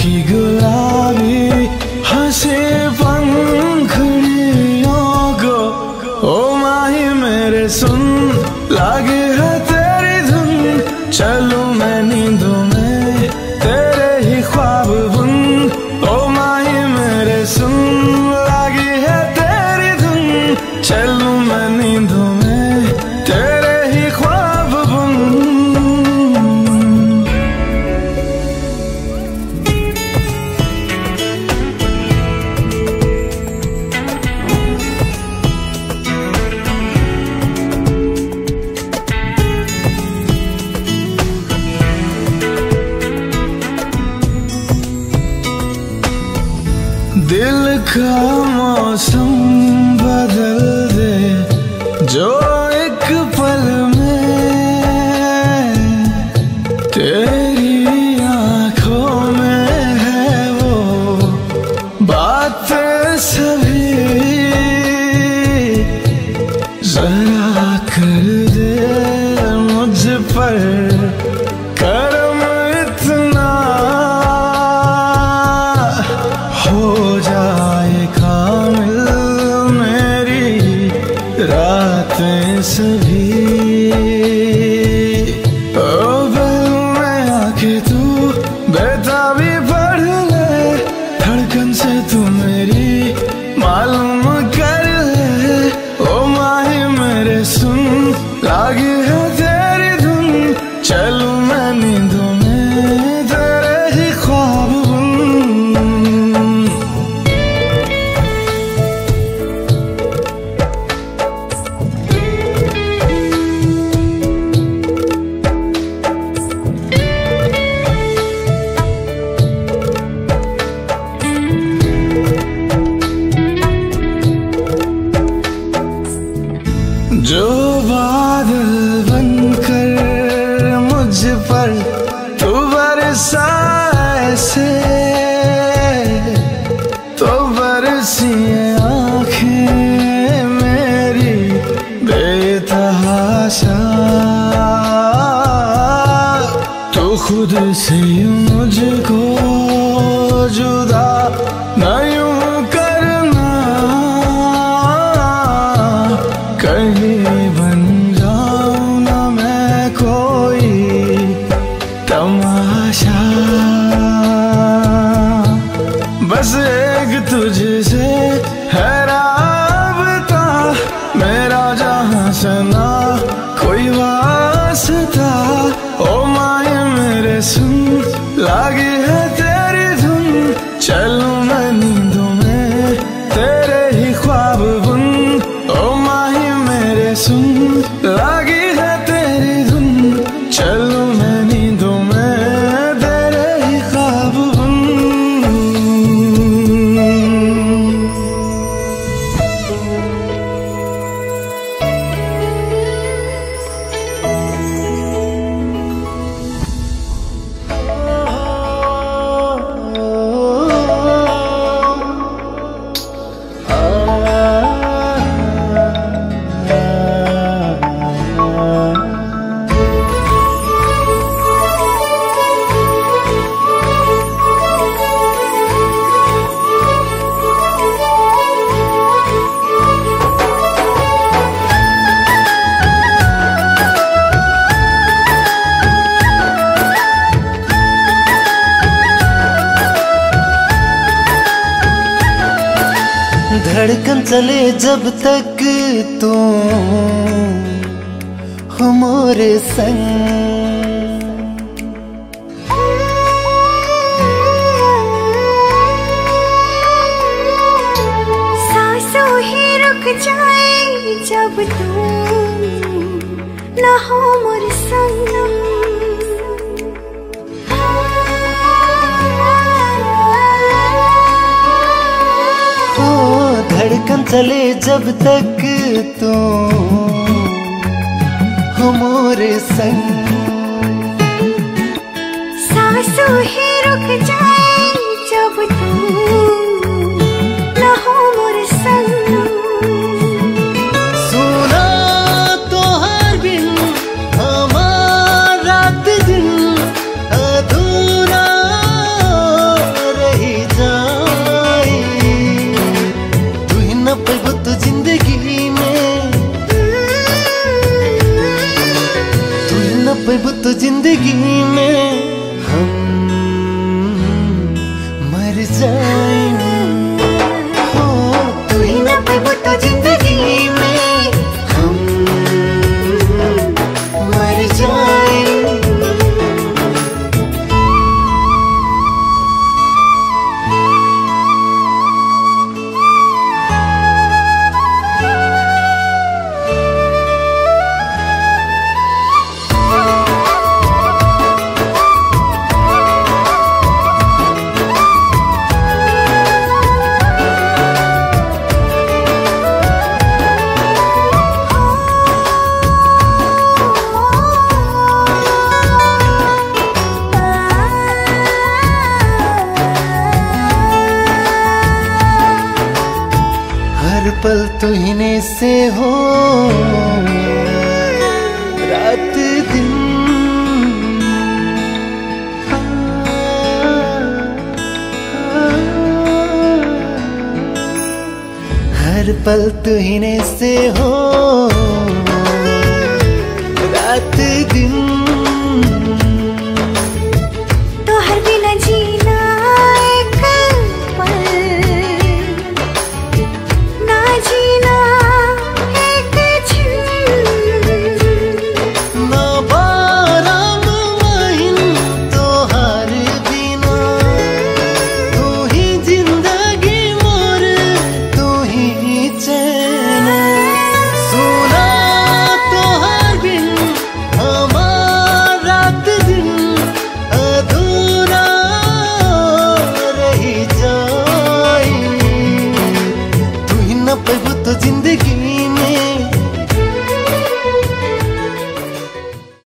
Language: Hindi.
की गुलाबी हंसे पंखुड़ियों को। ओ माही मेरे सुन, लागे है तेरी धुन, चलूं मैं नींदों में तेरे ही ख्वाब बुन। ओ माही मेरे सुन, लागे है तेरी धुन, चलूं मैं नींदों में तेरे ही ख्वाब बुन। दिल का मौसम बदल दे जो एक पल में, तेरी आंखों में है वो बातें सभी, जरा कर दे मुझ पर करम इतना, हो जाए कामिल मेरी रातें सभी। ओ बल में आके तू बेताबी पढ़ ले, धड़कन से तू मेरी मालूम कर ले। ओ माही मेरे सुन, लागे है तेरी धुन, चलूं मैं नींदों में तेरे ही ख्वाब बुन। जो बादल बनकर मुझ पर तू बरसा ऐसे, तो बरसी आंखें मेरी बेतहाशा, तो खुद से मुझको जुदा न यूं करना, कहीं बन जाऊं ना मैं कोई तमाशा। बस एक तुझसे है राबता, मेरा जहां से ना कोई वास्ता। ओ माही मेरे सुन, लागे है तेरी धुन, चलूं मैं नींदों में तेरे ही ख्वाब बुन। ओ माही मेरे सुन, लागी है तेरी धुन, चलूं मैं नींदों में तेरे ही ख्वाब बुन। धड़कन चले जब तक तू हो मोरे संग, सांसों ही रुक जाए जब तू ना हो मोरे संग। धड़कन चले जब तक तू हो मोरे संग, सांसों ही रुक जाए जब तू ना हो मोरे संग। सुना तो हर बिन हमारा दिन अधूरा जिंदगी में हम मर जाएं। हो तू ही ना पाबो तो जिंदगी में हम मर जाएं। हर पल तुहिने से हो रात दिन। हर पल तुहिने से हो रात दिन।